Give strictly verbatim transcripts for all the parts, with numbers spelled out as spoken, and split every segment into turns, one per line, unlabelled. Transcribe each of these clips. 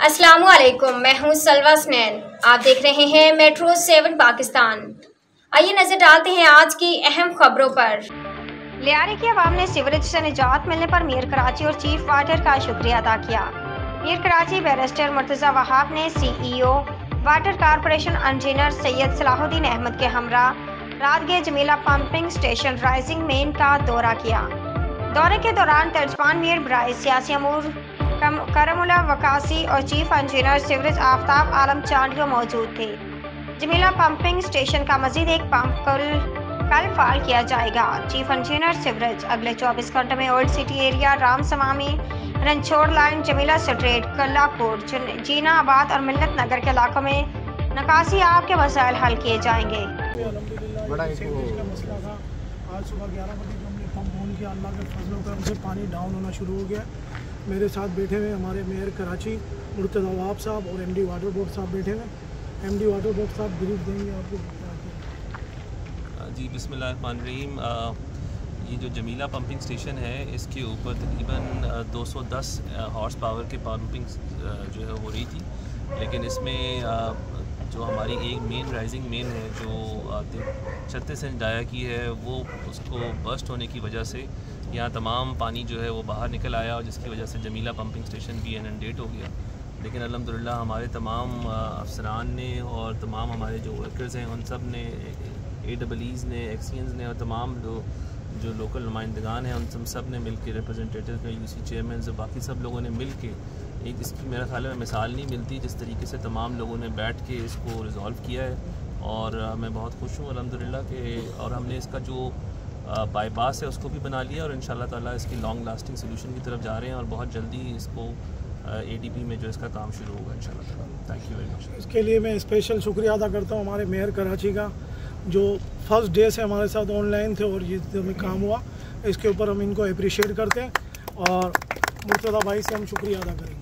अस्सलामुअलैकुम, मैं हूं सलवा स्नैन। आप देख रहे हैं मेट्रो सेवन पाकिस्तान। आइए नजर डालते हैं आज की अहम खबरों पर। लियारी की आवाम ने सीवरेज से निजात मिलने पर मीर कराची और चीफ वाटर का शुक्रिया अदा किया। मीर कराची बैरिस्टर मुर्तजा वहाब ने CEO water corporation engineer Syed Salahuddin Ahmed के हमरा रात गए Jamila pumping station rising main का दौरा किया। दौरे के दौरान तर्जमान मीर ब्राइस, सियासी अमूर करमुल्ला वकासी और chief engineer sewerage Aftab Alam Chandio मौजूद थे। जमीला पंपिंग स्टेशन का मजीद एक पंप कल कल फाल किया जाएगा। चीफ इंजीनियर सीवरेज अगले चौबीस घंटों में old city area, Ram Swami, Ranchhor line, Jamila street, Kallapur, Jinabad और मिल्लत नगर के इलाकों में निकासी आब के मसाइल हल किए जाएंगे।
आज सुबह ग्यारह बजे हमने पंप ऑन किया, अल्लाह के फजलों करम से पानी डाउन होना शुरू हो गया। मेरे साथ बैठे हुए हमारे मेयर कराची मुर्तजा वहाब साहब और एमडी वाटर बोर्ड साहब बैठे हुए। एमडी वाटर बोर्ड साहब ब्रीफ देंगे आपको।
जी बिस्मिल्लाहिर्रहमानिर्रहीम। ये जो जमीला पंपिंग स्टेशन है इसके ऊपर तकरीबन दो सौ दस हॉर्स पावर के पंपिंग जो है हो रही थी, लेकिन इसमें जो हमारी एक मेन राइजिंग मेन है जो छत्तीस इंच डाया की है, वो उसको बर्स्ट होने की वजह से यहाँ तमाम पानी जो है वो बाहर निकल आया और जिसकी वजह से जमीला पंपिंग स्टेशन भी इनंडेट हो गया। लेकिन अल्हम्दुलिल्लाह हमारे तमाम अफसरान ने और तमाम हमारे जो वर्कर्स हैं उन सब ने, ए डबलीज़ ने, एक्सीएंस ने और तमाम जो जो लोकल नुमाइंदगान हैं उन सब सब ने मिल के रिप्रजेंटेटिव ने, यूसी चेयरमैन से, बाकी सब लोगों ने मिल के एक इसकी मेरा ख्याल में मिसाल नहीं मिलती जिस तरीके से तमाम लोगों ने बैठ के इसको रिज़ॉल्व किया है। और मैं बहुत खुश हूँ अल्हम्दुलिल्लाह के, और हमने इसका जो बाईपास है उसको भी बना लिया और इंशाल्लाह ताला इसकी लॉन्ग लास्टिंग सोल्यूशन की तरफ जा रहे हैं और बहुत जल्दी इसको एडीपी में जो इसका काम शुरू होगा इंशाल्लाह ताला। Thank you very much.
इसके लिए मैं स्पेशल शुक्रिया अदा करता हूँ हमारे मेयर कराची का, जो फर्स्ट डे से हमारे साथ ऑनलाइन थे और ये हमें काम हुआ, इसके ऊपर हम इनको अप्रिशिएट करते हैं और मुर्तजा भाई से हम शुक्रिया अदा करेंगे।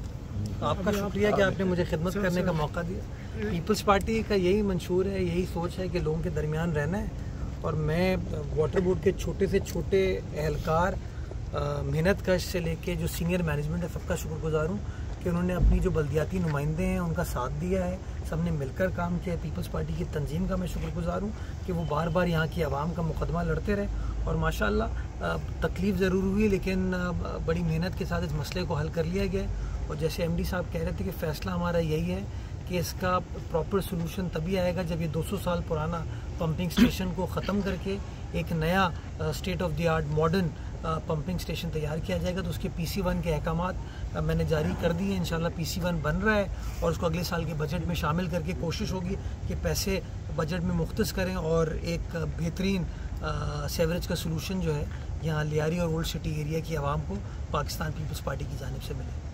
आपका शुक्रिया कि आपने मुझे खिदमत करने का मौका दिया। पीपल्स पार्टी का यही मंशूर है, यही सोच है कि लोगों के दरमियान रहना है, और मैं वाटर बोर्ड के छोटे से छोटे एहलकार, मेहनत कश से लेके जो सीनियर मैनेजमेंट है, सबका शुक्रगुजार हूँ कि उन्होंने अपनी जो बल्दियाती नुमाइंदे हैं उनका साथ दिया है, सबने मिलकर काम किया है। पीपल्स पार्टी की तंजीम का मैं शुक्रगुजार हूँ कि वो बार बार यहाँ की आवाम का मुकदमा लड़ते रहे और माशाल्लाह तकलीफ़ ज़रूर हुई लेकिन बड़ी मेहनत के साथ इस मसले को हल कर लिया गया। और जैसे एमडी साहब कह रहे थे कि फ़ैसला हमारा यही है कि इसका प्रॉपर सोल्यूशन तभी आएगा जब ये दो सौ साल पुराना पंपिंग स्टेशन को ख़त्म करके एक नया state of the art modern pumping station तैयार किया जाएगा। तो उसके पी सी वन के अहकामात मैंने जारी कर दिए, इंशाल्लाह पी सी वन बन रहा है और उसको अगले साल के बजट में शामिल करके कोशिश होगी कि पैसे बजट में मुख्तस करें और एक बेहतरीन सीवरेज का सोल्यूशन जो है यहाँ लियारी और ओल्ड सिटी एरिया की आवाम को पाकिस्तान पीपल्स पार्टी की जानिब से मिले।